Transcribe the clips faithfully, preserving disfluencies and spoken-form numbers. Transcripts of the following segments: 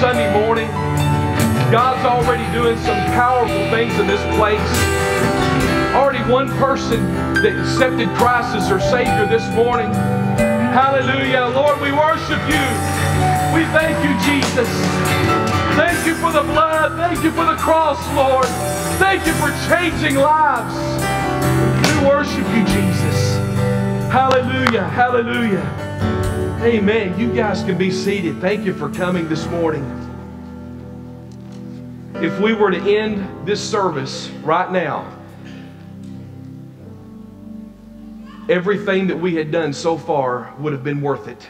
Sunday morning. God's already doing some powerful things in this place. Already one person that accepted Christ as their Savior this morning. Hallelujah. Lord, we worship you. We thank you, Jesus. Thank you for the blood. Thank you for the cross, Lord. Thank you for changing lives. We worship you, Jesus. Hallelujah. Hallelujah. Amen. You guys can be seated. Thank you for coming this morning. If we were to end this service right now, everything that we had done so far would have been worth it.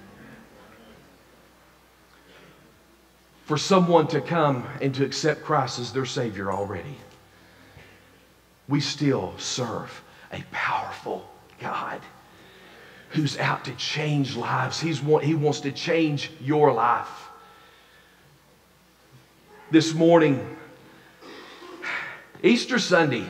For someone to come and to accept Christ as their Savior already. We still serve a powerful God who's out to change lives. He's want, he wants to change your life. This morning, Easter Sunday,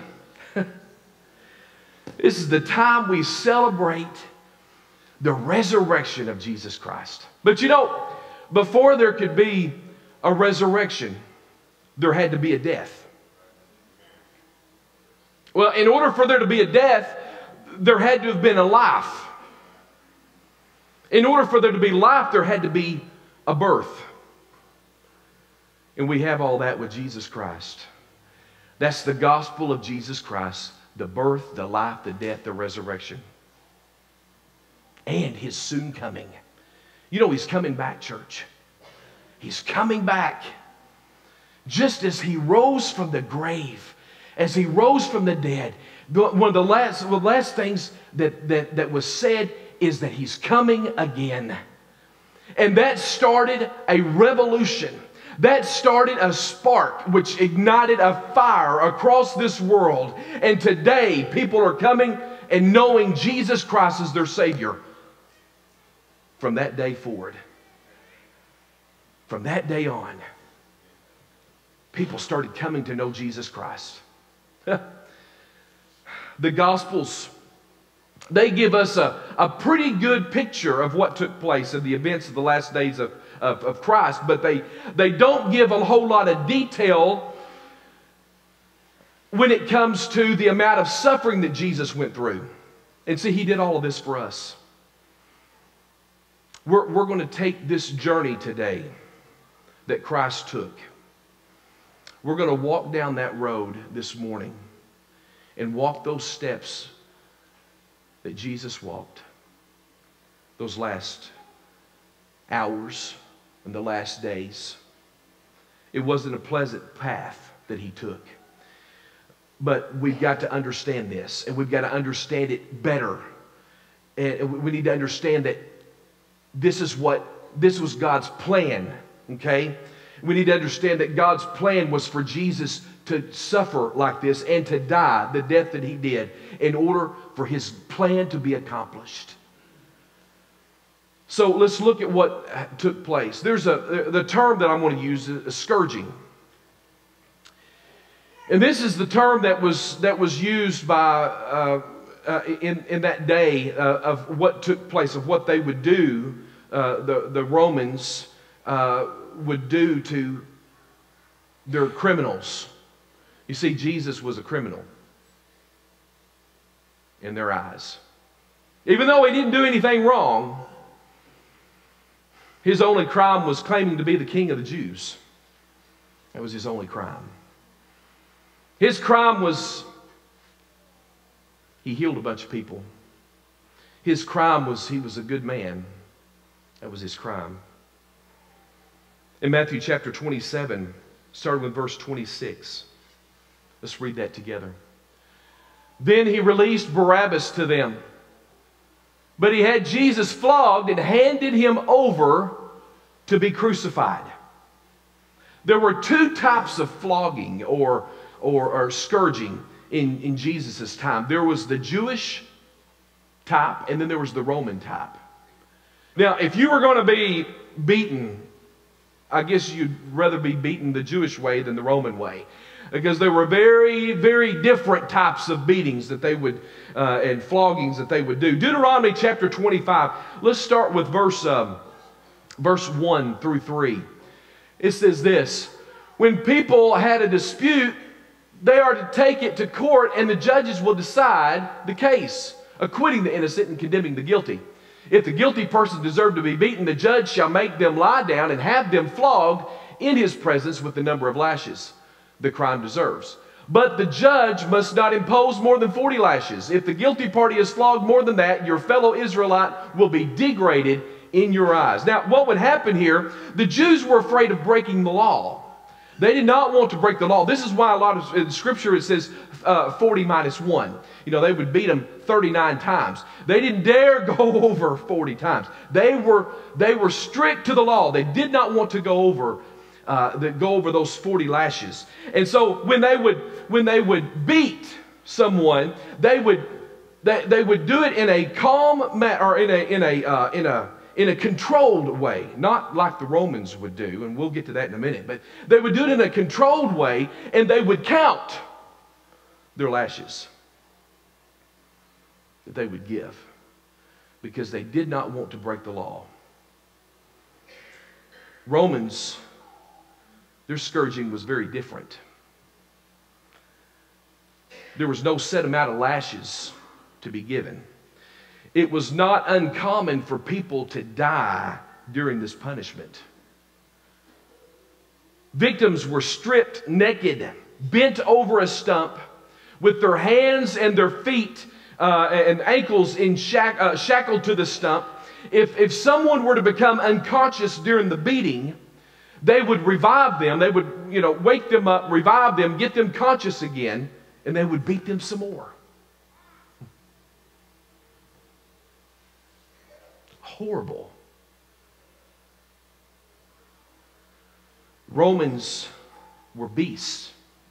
this is the time we celebrate the resurrection of Jesus Christ. But you know, before there could be a resurrection, there had to be a death. Well, in order for there to be a death, there had to have been a life. In order for there to be life, there had to be a birth. And we have all that with Jesus Christ. That's the gospel of Jesus Christ. The birth, the life, the death, the resurrection. And His soon coming. You know He's coming back, church. He's coming back. Just as He rose from the grave. As He rose from the dead. One of the last, the last things that, that, that was said is that He's coming again. And that started a revolution. That started a spark which ignited a fire across this world. And today, people are coming and knowing Jesus Christ as their Savior. From that day forward. From that day on, people started coming to know Jesus Christ. The Gospels, they give us a, a pretty good picture of what took place in the events of the last days of Of, of Christ, but they, they don't give a whole lot of detail when it comes to the amount of suffering that Jesus went through. And see, He did all of this for us. We're, we're going to take this journey today that Christ took. We're going to walk down that road this morning and walk those steps that Jesus walked those last hours and the last days. It wasn't a pleasant path that He took. But we've got to understand this, and we've got to understand it better. And we need to understand that this is what, this was God's plan, okay? We need to understand that God's plan was for Jesus to suffer like this and to die the death that He did in order for His plan to be accomplished. So let's look at what took place. There's a the term that I'm going to use is scourging. And this is the term that was that was used by uh, uh, in in that day uh, of what took place, of what they would do. Uh, the the Romans uh, would do to their criminals. You see, Jesus was a criminal in their eyes, even though He didn't do anything wrong. His only crime was claiming to be the King of the Jews. That was His only crime. His crime was He healed a bunch of people. His crime was He was a good man. That was His crime. In Matthew chapter twenty-seven, starting with verse twenty-six. Let's read that together. Then He released Barabbas to them. But He had Jesus flogged and handed Him over to be crucified. There were two types of flogging or, or, or scourging in, in Jesus' time. There was the Jewish type, and then there was the Roman type. Now, if you were going to be beaten, I guess you'd rather be beaten the Jewish way than the Roman way. Because there were very, very different types of beatings that they would, uh, and floggings that they would do. Deuteronomy chapter twenty-five. Let's start with verse, um, verse one through three. It says this: when people had a dispute, they are to take it to court, and the judges will decide the case, acquitting the innocent and condemning the guilty. If the guilty person deserve to be beaten, the judge shall make them lie down and have them flogged in his presence with the number of lashes the crime deserves. But the judge must not impose more than forty lashes. If the guilty party is flogged more than that, your fellow Israelite will be degraded in your eyes. Now, what would happen here, the Jews were afraid of breaking the law. They did not want to break the law. This is why a lot of in Scripture it says uh, forty minus one. You know, they would beat them thirty-nine times. They didn't dare go over forty times. They were, they were strict to the law. They did not want to go over, uh, the, go over those forty lashes. And so when they would, when they would beat someone, they would, they, they would do it in a calm manner, or in a, in a, uh, in a, in a controlled way, not like the Romans would do, and we'll get to that in a minute, but they would do it in a controlled way, and they would count their lashes that they would give, because they did not want to break the law. Romans, their scourging was very different. There was no set amount of lashes to be given. It was not uncommon for people to die during this punishment. Victims were stripped naked, bent over a stump, with their hands and their feet uh, and ankles in shack, uh, shackled to the stump. If, if someone were to become unconscious during the beating, they would revive them. They would, you know, wake them up, revive them, get them conscious again, and they would beat them some more. Horrible. Romans were beasts.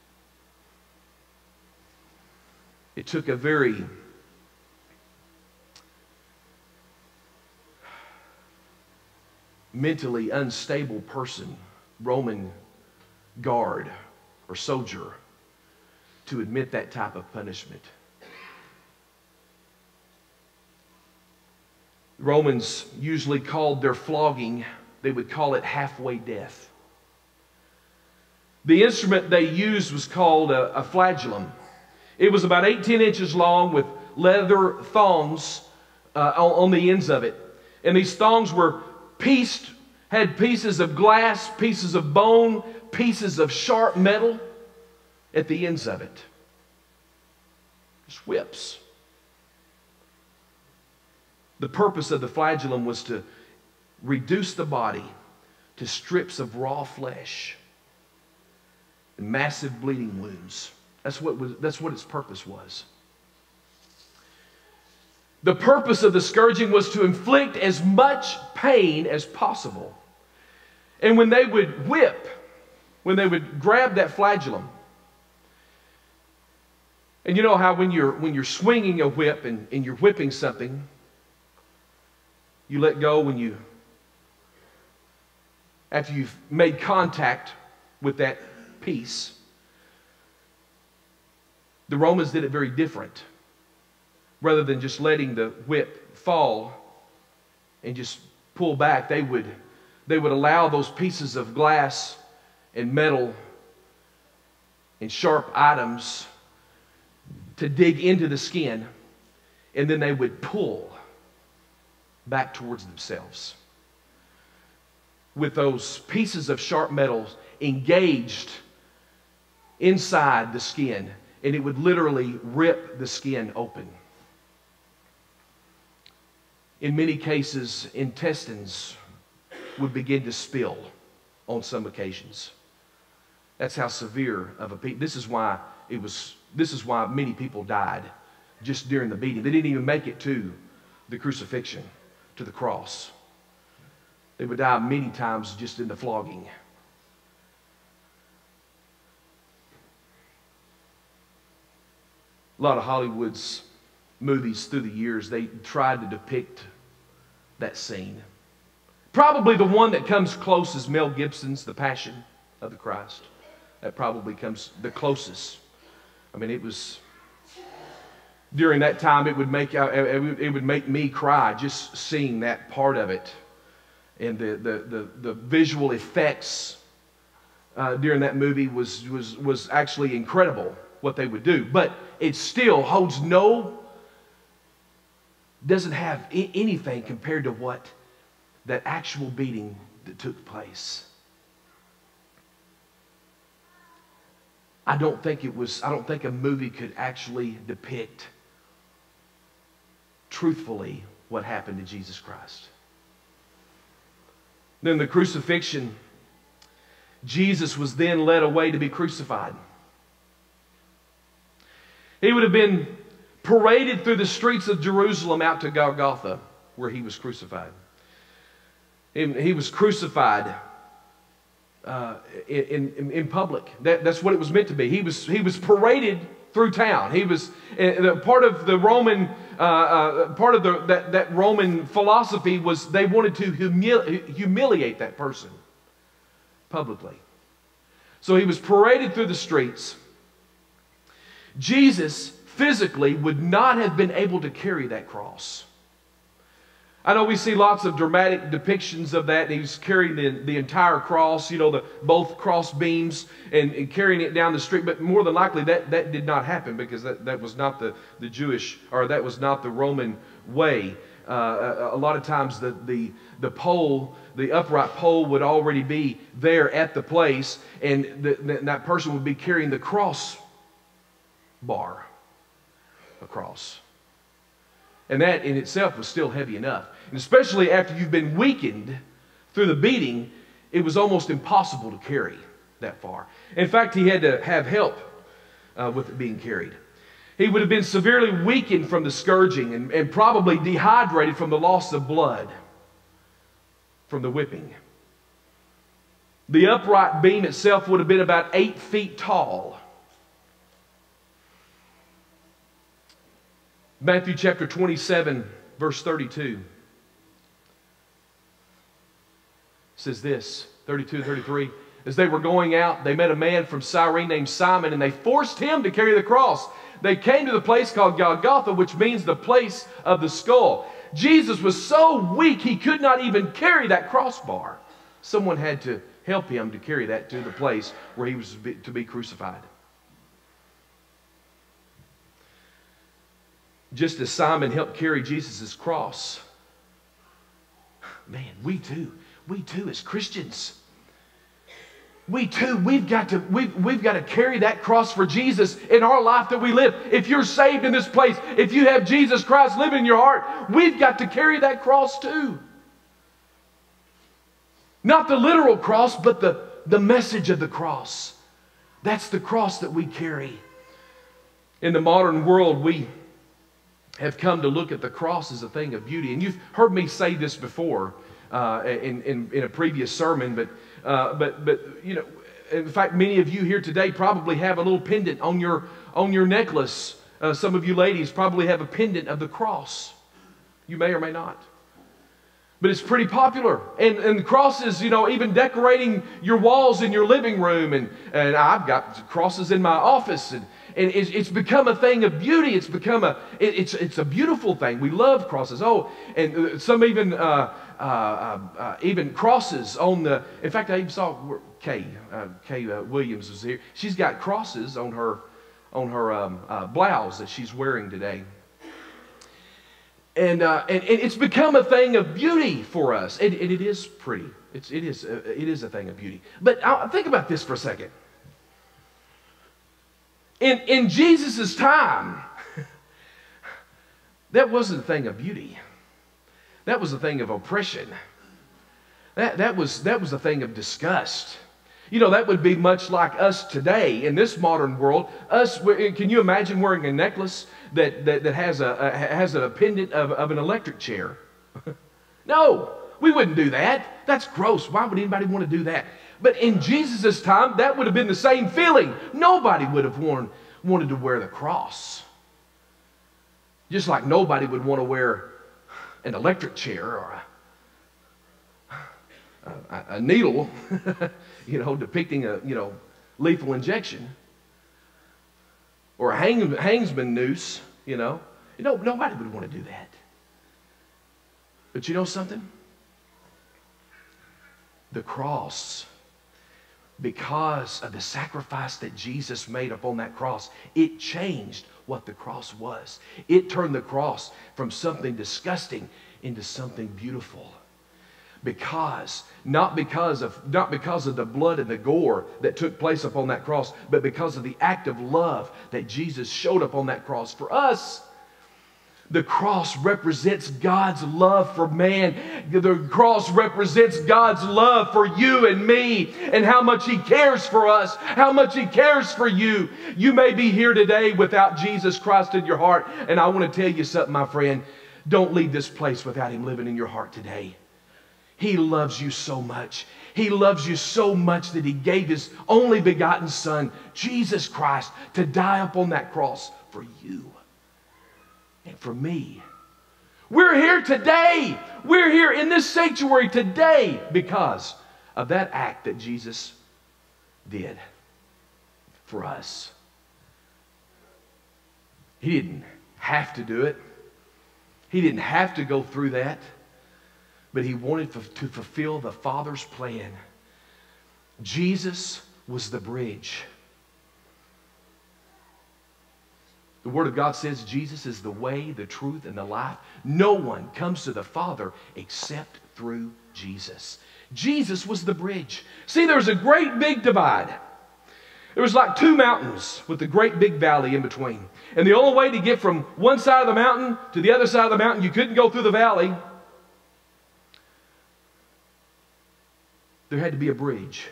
It took a very mentally unstable person, Roman guard or soldier, to admit that type of punishment. Romans usually called their flogging, they would call it halfway death. The instrument they used was called a, a flagellum. It was about eighteen inches long with leather thongs uh, on, on the ends of it. And these thongs were pieced, had pieces of glass, pieces of bone, pieces of sharp metal at the ends of it. Just whips. The purpose of the flagellum was to reduce the body to strips of raw flesh and massive bleeding wounds. That's what, was, that's what its purpose was. The purpose of the scourging was to inflict as much pain as possible. And when they would whip, when they would grab that flagellum, and you know how when you're, when you're swinging a whip and, and you're whipping something, you let go when you, after you've made contact with that piece. The Romans did it very different. Rather than just letting the whip fall and just pull back, they would, they would allow those pieces of glass and metal and sharp items to dig into the skin, and then they would pull back towards themselves, with those pieces of sharp metals engaged inside the skin, and it would literally rip the skin open. In many cases, intestines would begin to spill on some occasions. That's how severe of a beating. This is why it was. This is why many people died just during the beating. They didn't even make it to the crucifixion, to the cross. They would die many times just in the flogging. A lot of Hollywood's movies through the years, they tried to depict that scene. Probably the one that comes close is Mel Gibson's The Passion of the Christ. That probably comes the closest. I mean, it was, during that time, it would make, it would make me cry just seeing that part of it. And the, the, the, the visual effects uh, during that movie was, was, was actually incredible what they would do. But it still holds no, doesn't have anything compared to what that actual beating that took place. I don't think it was, I don't think a movie could actually depict truthfully what happened to Jesus Christ. Then the crucifixion, Jesus was then led away to be crucified. He would have been paraded through the streets of Jerusalem out to Golgotha, where he was crucified. He was crucified uh, in, in, in public. That, that's what it was meant to be. He was, he was paraded through town. He was uh, part of the Roman, uh, uh, part of the, that, that Roman philosophy was they wanted to humili humiliate that person publicly. So he was paraded through the streets. Jesus physically would not have been able to carry that cross. I know we see lots of dramatic depictions of that. He was carrying the, the entire cross, you know, the both cross beams and, and carrying it down the street. But more than likely that, that did not happen because that, that was not the, the Jewish, or that was not the Roman way. Uh, a, a lot of times the, the, the pole, the upright pole would already be there at the place, and the, the, that person would be carrying the cross bar across. And that in itself was still heavy enough. And especially after you've been weakened through the beating, it was almost impossible to carry that far. In fact, he had to have help uh, with it being carried. He would have been severely weakened from the scourging and, and probably dehydrated from the loss of blood from the whipping. The upright beam itself would have been about eight feet tall. Matthew chapter twenty-seven, verse thirty-two says this, thirty-two and thirty-three. As they were going out, they met a man from Cyrene named Simon, and they forced him to carry the cross. They came to the place called Golgotha, which means the place of the skull. Jesus was so weak he could not even carry that crossbar. Someone had to help him to carry that to the place where he was to be crucified. Just as Simon helped carry Jesus' cross, man, we too, we too as Christians, we too, we've got to, we've, we've got to carry that cross for Jesus in our life that we live. If you're saved in this place, if you have Jesus Christ living in your heart, we've got to carry that cross too. Not the literal cross, but the, the message of the cross. That's the cross that we carry. In the modern world, we have come to look at the cross as a thing of beauty. And you've heard me say this before uh, in, in, in a previous sermon, but, uh, but, but, you know, in fact, many of you here today probably have a little pendant on your, on your necklace. Uh, some of you ladies probably have a pendant of the cross. You may or may not. But it's pretty popular. And, and crosses, you know, even decorating your walls in your living room. And, and I've got crosses in my office. And, and it's, it's become a thing of beauty. It's become a, it, it's, it's a beautiful thing. We love crosses. Oh, and some even, uh, uh, uh, uh, even crosses on the, in fact, I even saw Kay, uh, Kay uh, Williams was here. She's got crosses on her, on her um, uh, blouse that she's wearing today. And, uh, and, and it's become a thing of beauty for us. And, and it is pretty. It's, it, is, uh, it is a thing of beauty. But uh, think about this for a second. In, in Jesus' time, that wasn't a thing of beauty. That was a thing of oppression. That, that, was, that was a thing of disgust. You know, that would be much like us today in this modern world. Us, can you imagine wearing a necklace that, that, that has, a, a, has a pendant of, of an electric chair? No, we wouldn't do that. That's gross. Why would anybody want to do that? But in Jesus' time, that would have been the same feeling. Nobody would have worn, wanted to wear the cross. Just like nobody would want to wear an electric chair or a, a, a needle, you know, depicting a, you know, lethal injection. Or a hang, hangsman noose, you know. You know, nobody would want to do that. But you know something? The cross because of the sacrifice that Jesus made upon that cross, it changed what the cross was. It turned the cross from something disgusting into something beautiful. Because, not because of, not because of the blood and the gore that took place upon that cross, but because of the act of love that Jesus showed upon that cross for us. The cross represents God's love for man. The cross represents God's love for you and me, and how much He cares for us, how much He cares for you. You may be here today without Jesus Christ in your heart, and I want to tell you something, my friend. Don't leave this place without Him living in your heart today. He loves you so much. He loves you so much that He gave His only begotten Son, Jesus Christ, to die upon that cross for you and for me. We're here today. We're here in this sanctuary today because of that act that Jesus did for us. He didn't have to do it. He didn't have to go through that. But He wanted to fulfill the Father's plan. Jesus was the bridge. The Word of God says Jesus is the way, the truth, and the life. No one comes to the Father except through Jesus. Jesus was the bridge. See, there was a great big divide. There was like two mountains with a great big valley in between. And the only way to get from one side of the mountain to the other side of the mountain, you couldn't go through the valley. There had to be a bridge.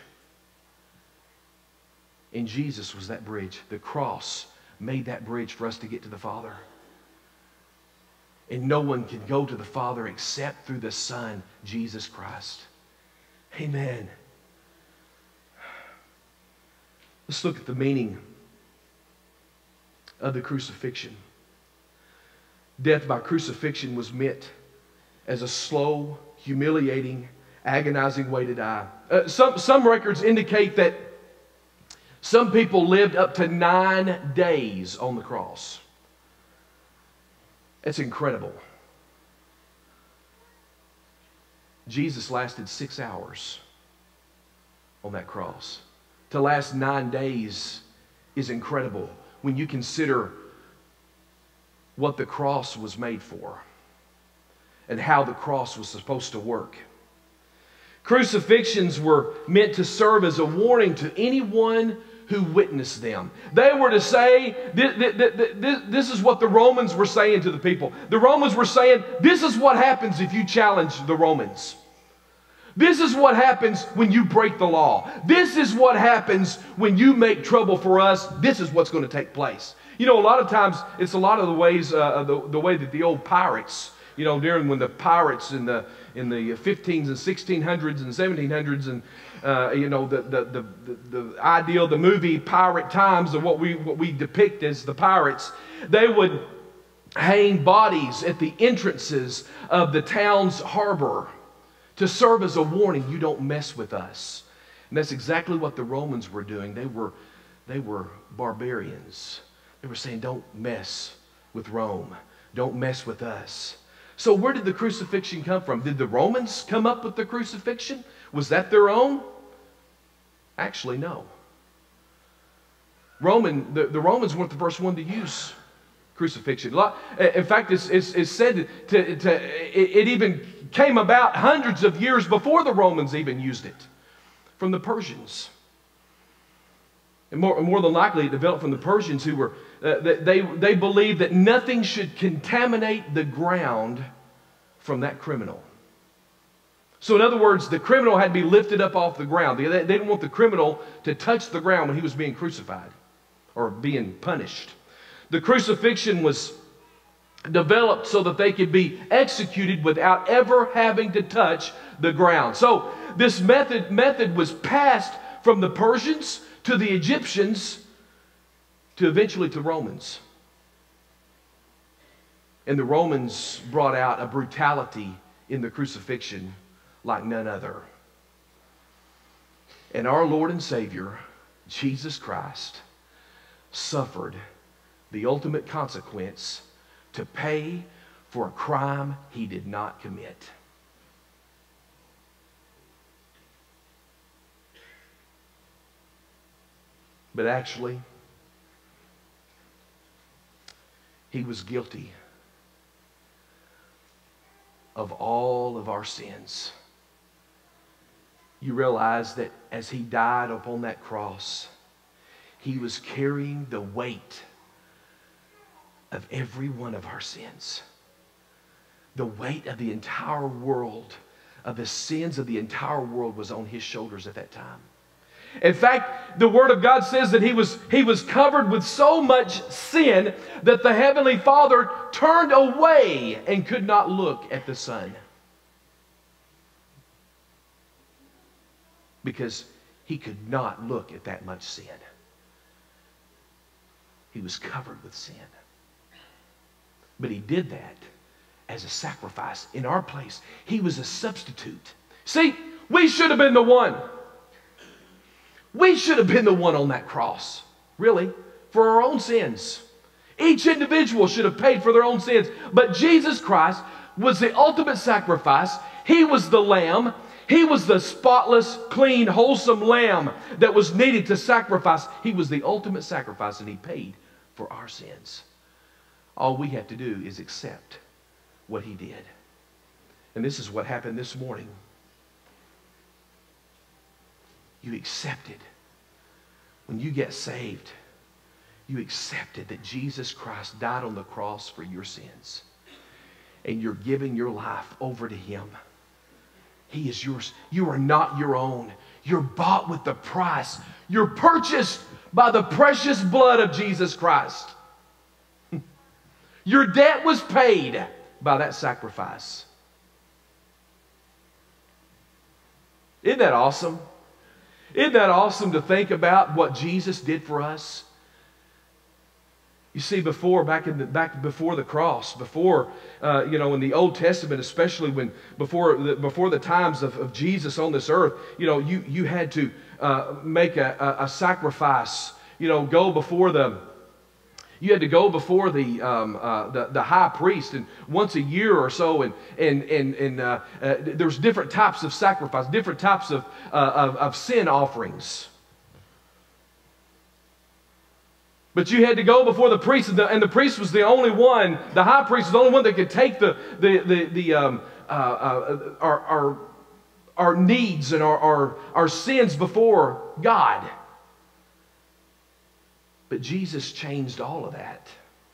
And Jesus was that bridge. The cross made that bridge for us to get to the Father. And no one can go to the Father except through the Son, Jesus Christ. Amen. Let's look at the meaning of the crucifixion. Death by crucifixion was meant as a slow, humiliating, agonizing way to die. Uh, some, some records indicate that some people lived up to nine days on the cross. That's incredible. Jesus lasted six hours on that cross. To last nine days is incredible when you consider what the cross was made for and how the cross was supposed to work. Crucifixions were meant to serve as a warning to anyone who witnessed them. They were to say, this, this, this is what the Romans were saying to the people. The Romans were saying, this is what happens if you challenge the Romans. This is what happens when you break the law. This is what happens when you make trouble for us. This is what's going to take place. You know, a lot of times, it's a lot of the ways, uh, the, the way that the old pirates, you know, during when the pirates in the in the fifteens and sixteen hundreds and seventeen hundreds, and uh, you know, the the, the the the ideal, the movie pirate times of what we what we depict as the pirates, they would hang bodies at the entrances of the town's harbor to serve as a warning. You don't mess with us. And that's exactly what the Romans were doing. They were they were barbarians. They were saying, don't mess with Rome. Don't mess with us. So where did the crucifixion come from? Did the Romans come up with the crucifixion? Was that their own? Actually, no. Roman, the, the Romans weren't the first one to use crucifixion. In fact, it's, it's, it's said to, to, it, it even came about hundreds of years before the Romans even used it, from the Persians. And more, more than likely, it developed from the Persians, who were, uh, they, they believed that nothing should contaminate the ground from that criminal. So in other words, the criminal had to be lifted up off the ground. They, they didn't want the criminal to touch the ground when he was being crucified or being punished. The crucifixion was developed so that they could be executed without ever having to touch the ground. So this method, method was passed from the Persians to the Egyptians, to eventually to Romans. And the Romans brought out a brutality in the crucifixion like none other. And our Lord and Savior, Jesus Christ, suffered the ultimate consequence to pay for a crime He did not commit. But actually, he was guilty of all of our sins. You realize that as he died upon that cross, he was carrying the weight of every one of our sins. The weight of the entire world, of the sins of the entire world, was on his shoulders at that time. In fact, the Word of God says that he was, he was covered with so much sin that the Heavenly Father turned away and could not look at the Son. Because he could not look at that much sin. He was covered with sin. But he did that as a sacrifice in our place. He was a substitute. See, we should have been the one. We should have been the one on that cross, really, for our own sins. Each individual should have paid for their own sins. But Jesus Christ was the ultimate sacrifice. He was the lamb. He was the spotless, clean, wholesome lamb that was needed to sacrifice. He was the ultimate sacrifice, and he paid for our sins. All we have to do is accept what he did. And this is what happened this morning. You accepted. When you get saved, you accepted that Jesus Christ died on the cross for your sins. And you're giving your life over to him. He is yours. You are not your own. You're bought with the price. You're purchased by the precious blood of Jesus Christ. Your debt was paid by that sacrifice. Isn't that awesome? Isn't that awesome to think about what Jesus did for us? You see, before, back in the, back before the cross, before, uh, you know, in the Old Testament, especially when, before the, before the times of, of Jesus on this earth, you know, you, you had to uh, make a, a, a sacrifice, you know, go before the, you had to go before the, um, uh, the, the high priest, and once a year or so, and, and, and, and uh, uh, there's different types of sacrifice, different types of, uh, of, of sin offerings. But you had to go before the priest, and the, and the priest was the only one, the high priest was the only one that could take the, the, the, the um, uh, uh, our, our, our needs and our, our, our sins before God. But Jesus changed all of that.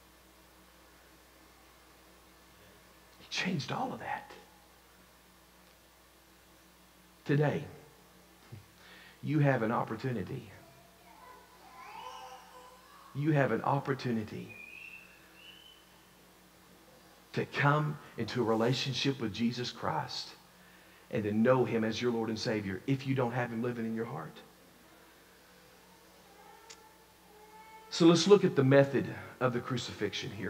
He changed all of that. Today, you have an opportunity. You have an opportunity to come into a relationship with Jesus Christ and to know him as your Lord and Savior if you don't have him living in your heart. So let's look at the method of the crucifixion here.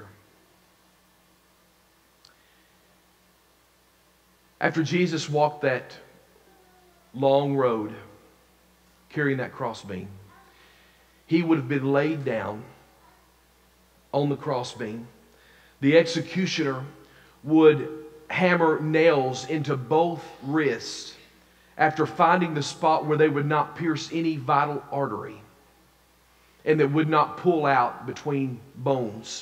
After Jesus walked that long road carrying that crossbeam, he would have been laid down on the crossbeam. The executioner would hammer nails into both wrists after finding the spot where they would not pierce any vital artery and that would not pull out between bones.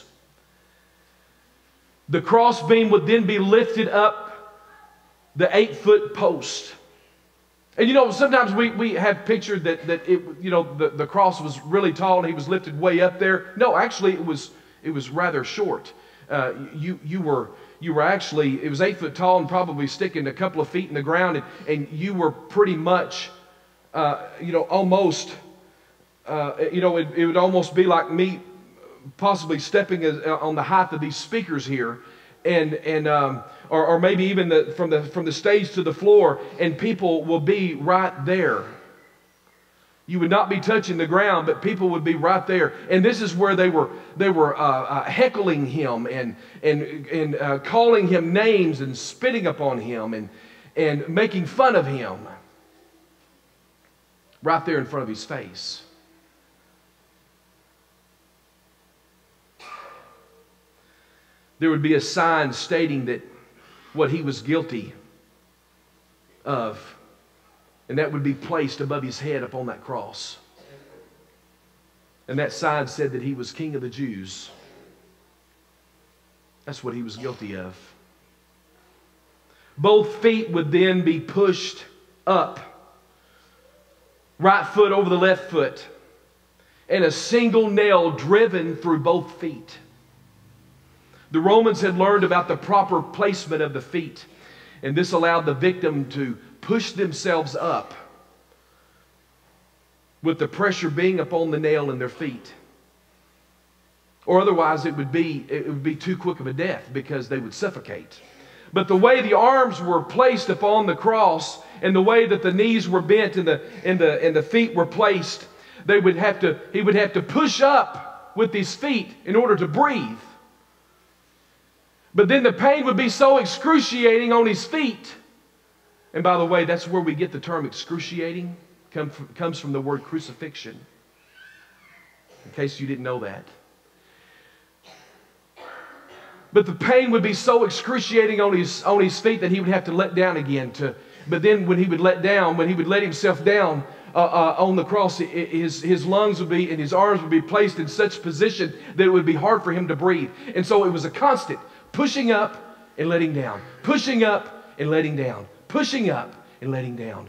The crossbeam would then be lifted up the eight-foot post. And you know, sometimes we, we have pictured that, that it, you know, the, the cross was really tall and he was lifted way up there. No, actually it was, it was rather short. Uh, you, you, were, you were actually, it was eight foot tall and probably sticking a couple of feet in the ground, and, and you were pretty much, uh, you know, almost, uh, you know, it, it would almost be like me possibly stepping on the height of these speakers here. And, and um, or, or maybe even the, from, the, from the stage to the floor, and people will be right there. You would not be touching the ground, but people would be right there. And this is where they were, they were uh, uh, heckling him and, and, and uh, calling him names and spitting upon him and, and making fun of him right there in front of his face. There would be a sign stating that what he was guilty of, and that would be placed above his head upon that cross. and that sign said that he was King of the Jews, that's what he was guilty of. Both feet would then be pushed up, right foot over the left foot, and a single nail driven through both feet. The Romans had learned about the proper placement of the feet, and this allowed the victim to push themselves up with the pressure being upon the nail in their feet. Or otherwise it would be, it would be too quick of a death because they would suffocate. But the way the arms were placed upon the cross and the way that the knees were bent and the, and the, and the feet were placed, they would have to, he would have to push up with his feet in order to breathe. But then the pain would be so excruciating on his feet. And by the way, that's where we get the term excruciating. Come from, comes from the word crucifixion. In case you didn't know that. But the pain would be so excruciating on his, on his feet that he would have to let down again. To, but then when he would let down, when he would let himself down uh, uh, on the cross, his, his lungs would be and his arms would be placed in such position that it would be hard for him to breathe. And so it was a constant pushing up and letting down. Pushing up and letting down. Pushing up and letting down.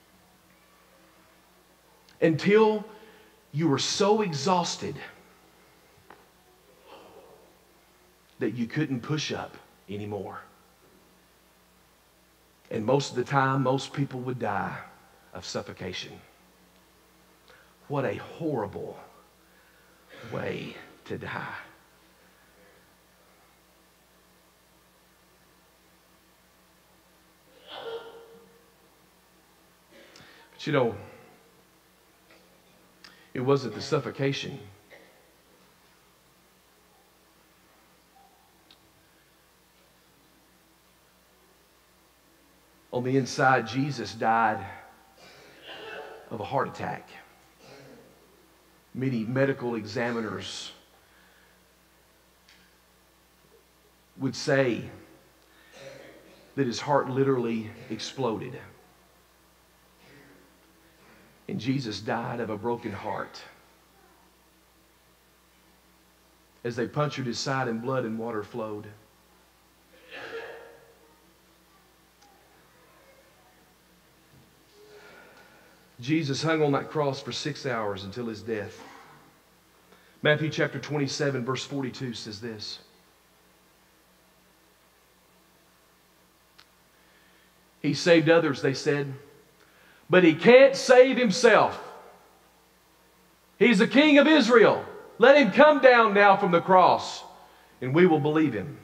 Until you were so exhausted that you couldn't push up anymore. And most of the time, most people would die of suffocation. What a horrible way to die. But you know, it wasn't the suffocation. On the inside, Jesus died of a heart attack. Many medical examiners would say that his heart literally exploded. And Jesus died of a broken heart. As they punctured his side and blood and water flowed. Jesus hung on that cross for six hours until his death. Matthew chapter twenty-seven verse forty-two says this. He saved others, they said, but he can't save himself. He's the King of Israel. Let him come down now from the cross and we will believe him.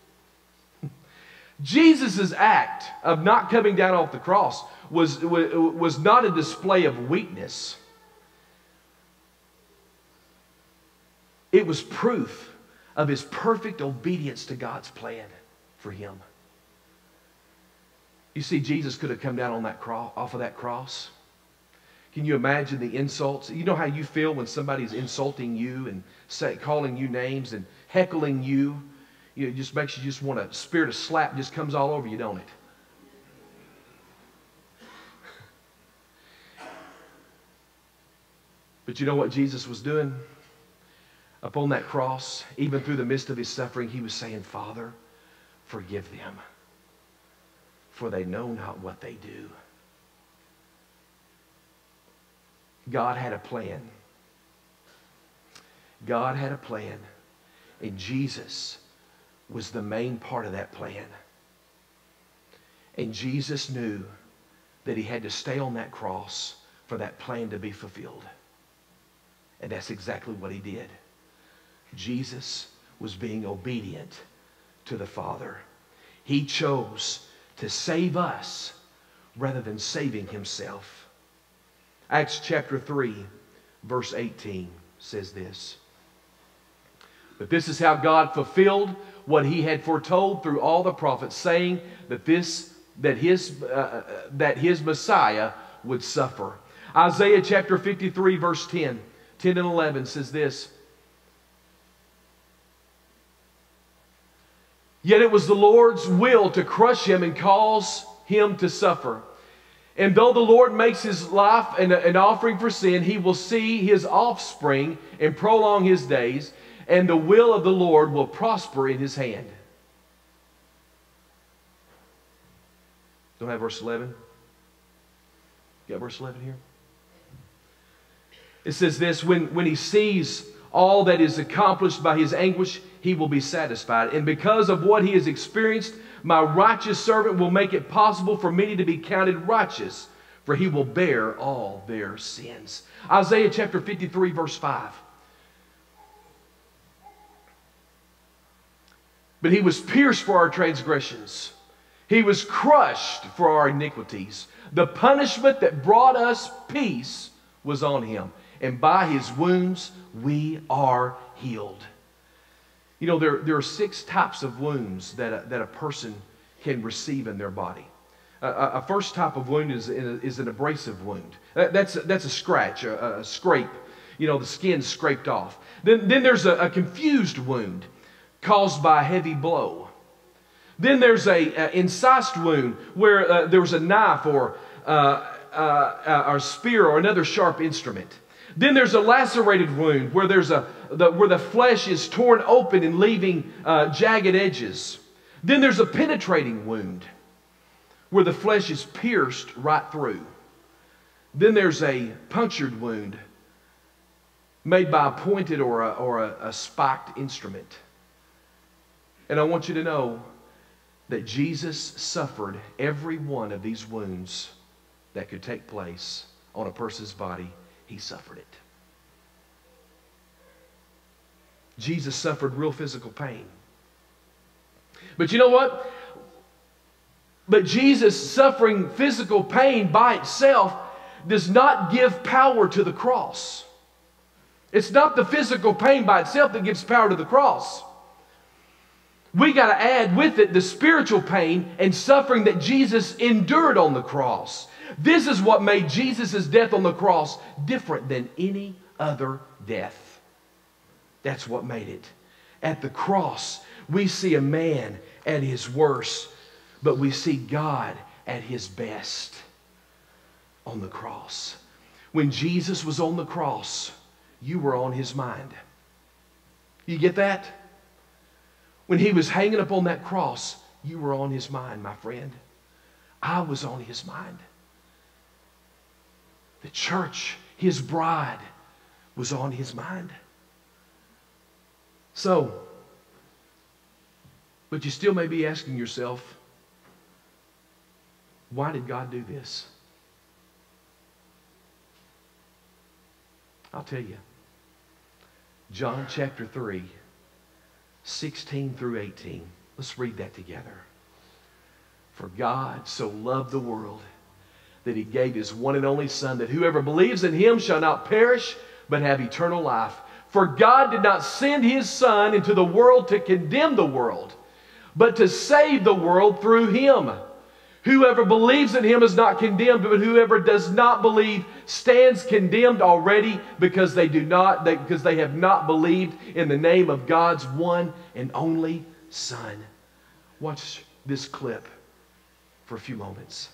Jesus' act of not coming down off the cross was, was not a display of weakness. It was proof of his perfect obedience to God's plan for him. You see, Jesus could have come down on that cross, off of that cross. Can you imagine the insults? You know how you feel when somebody's insulting you and say, calling you names and heckling you? You know, it just makes you just want a spirit of slap just comes all over you, don't it? But you know what Jesus was doing? Up on that cross, even through the midst of his suffering, he was saying, Father, forgive them, for they know not what they do. God had a plan. God had a plan, and Jesus was the main part of that plan. And Jesus knew that he had to stay on that cross for that plan to be fulfilled. And that's exactly what he did. Jesus was being obedient to the Father. He chose to save us rather than saving himself. Acts chapter three, verse eighteen says this. But this is how God fulfilled what he had foretold through all the prophets, saying that this that his uh, that his Messiah would suffer. Isaiah chapter fifty-three, verse ten, ten and eleven says this. Yet it was the Lord's will to crush him and cause him to suffer. And though the Lord makes his life an, an offering for sin, he will see his offspring and prolong his days, and the will of the Lord will prosper in his hand. Don't have verse eleven? You got verse eleven here? It says this, when, when he sees all that is accomplished by his anguish, he will be satisfied. And because of what he has experienced, my righteous servant will make it possible for many to be counted righteous, for he will bear all their sins. Isaiah chapter fifty-three, verse five. But he was pierced for our transgressions. He was crushed for our iniquities. The punishment that brought us peace was on him, and by his wounds we are healed. You know, there, there are six types of wounds that a, that a person can receive in their body. A, a first type of wound is, is an abrasive wound. That, that's, that's a scratch, a, a scrape. You know, the skin's scraped off. Then, then there's a, a confused wound caused by a heavy blow. Then there's a, a incised wound where uh, there was a knife or, uh, uh, or a spear or another sharp instrument. Then there's a lacerated wound where there's a the, where the flesh is torn open and leaving uh, jagged edges. Then there's a penetrating wound where the flesh is pierced right through. Then there's a punctured wound made by a pointed or a, or a, a spiked instrument. And I want you to know that Jesus suffered every one of these wounds that could take place on a person's body. He suffered it. Jesus suffered real physical pain. But you know what? But Jesus suffering physical pain by itself does not give power to the cross. It's not the physical pain by itself that gives power to the cross. We got to add with it the spiritual pain and suffering that Jesus endured on the cross. This is what made Jesus' death on the cross different than any other death. That's what made it. At the cross, we see a man at his worst, but we see God at his best on the cross. When Jesus was on the cross, you were on his mind. You get that? When he was hanging up on that cross, you were on his mind, my friend. I was on his mind. The church, his bride, was on his mind. So, but you still may be asking yourself, why did God do this? I'll tell you. John chapter three, sixteen through eighteen. Let's read that together. For God so loved the world that he gave his one and only Son, that whoever believes in him shall not perish, but have eternal life. For God did not send his Son into the world to condemn the world, but to save the world through him. Whoever believes in him is not condemned, but whoever does not believe stands condemned already, because they do not, they, because they have not believed in the name of God's one and only Son. Watch this clip for a few moments.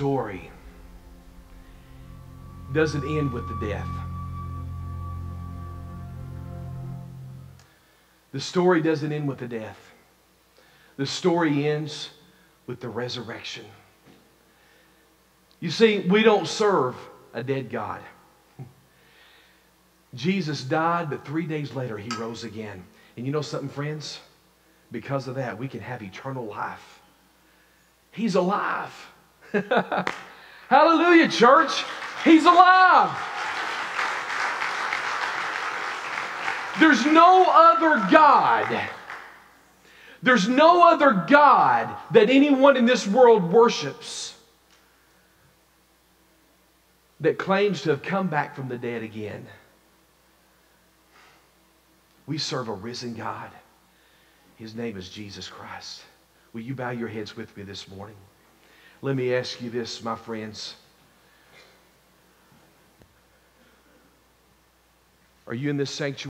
story doesn't end with the death. The story doesn't end with the death. The story ends with the resurrection. You see, we don't serve a dead God. Jesus died, but three days later he rose again. And you know something, friends? Because of that, we can have eternal life. He's alive. Hallelujah, church. He's alive. There's no other God. There's no other God that anyone in this world worships that claims to have come back from the dead again. We serve a risen God. His name is Jesus Christ. Will you bow your heads with me this morning? Let me ask you this, my friends. Are you in this sanctuary?